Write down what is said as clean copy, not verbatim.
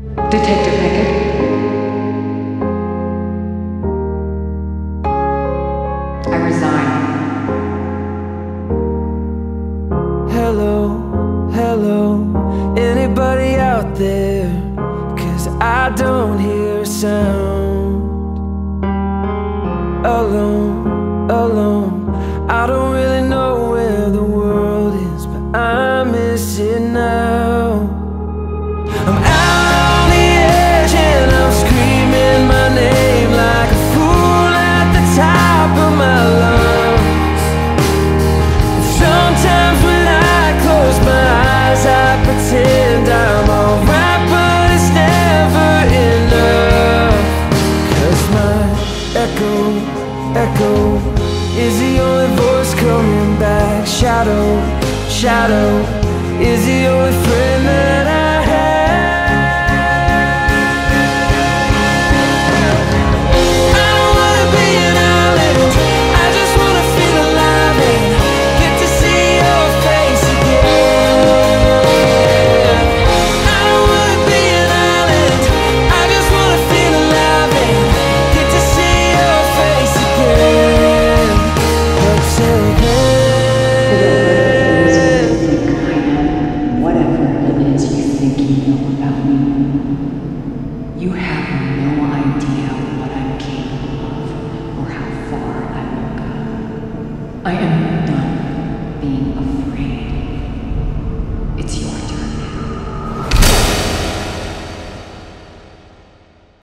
Detective Beckett? I resign. Hello, hello, anybody out there? 'Cause I don't hear a sound. Alone, alone, I don't really know where the world is, but I miss it now. I'm out on the edge and I'm screaming my name like a fool at the top of my lungs. Sometimes when I close my eyes I pretend I'm alright, but it's never enough. 'Cause my echo is the only voice coming back. Shadow, shadow is the only friend that I You have no idea what I'm capable of or how far I will go. I am done being afraid.